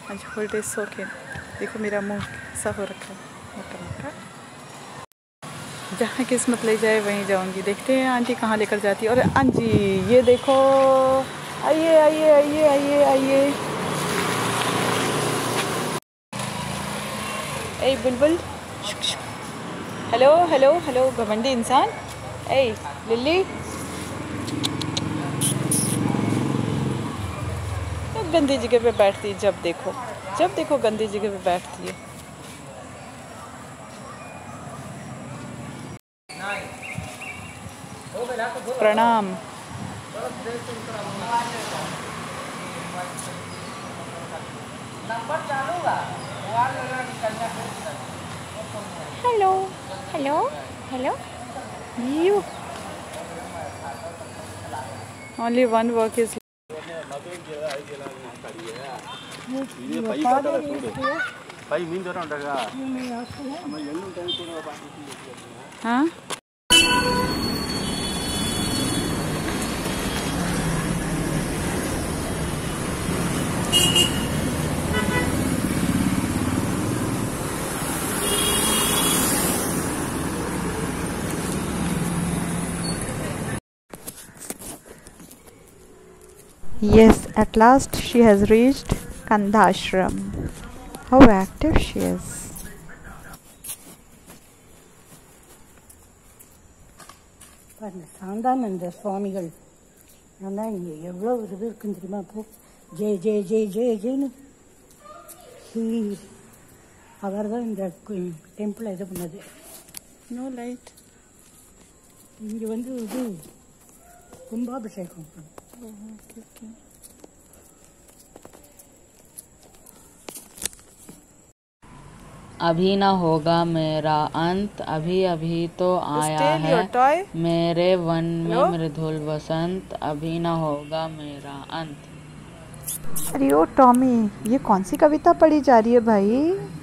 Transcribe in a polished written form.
आज होल्ड शौकीन। देखो मेरा मुंह ऐसा हो रखा है मोटा मोटा। जहाँ किस्मत ले जाए वहीं जाऊंगी। देखते हैं आंटी कहाँ लेकर जाती है। और आंटी ये देखो, आइए आइए आइए आइए आइए। ए बुलबुल, हेलो हेलो हेलो घमंडी इंसान। ए लिल्ली, गंदी जगह पे बैठती है। जब देखो गंदी जगह पे बैठती है। प्रणाम। Hello hello hello you. Only one work is. हाँ Yes, at last she has reached Kandha Ashram. How active she is. Shantananda சுவாமிகள் ஆனால் இங்கே எவ்வளோ இது இருக்குன்னு தெரியுமா? அப்போ ஜெய ஜெய ஜெய ஜெய ஜெயன்னு அவர் தான் இந்த டெம்பிளை இது பண்ணது. No light. இங்கே வந்து இது கும்பாபிஷேகம். Okay. अभी न होगा मेरा अंत, अभी अभी तो आया है मेरे वन में मृदुल वसंत, अभी न होगा मेरा अंत। अरे ओ टॉमी, ये कौन सी कविता पढ़ी जा रही है भाई?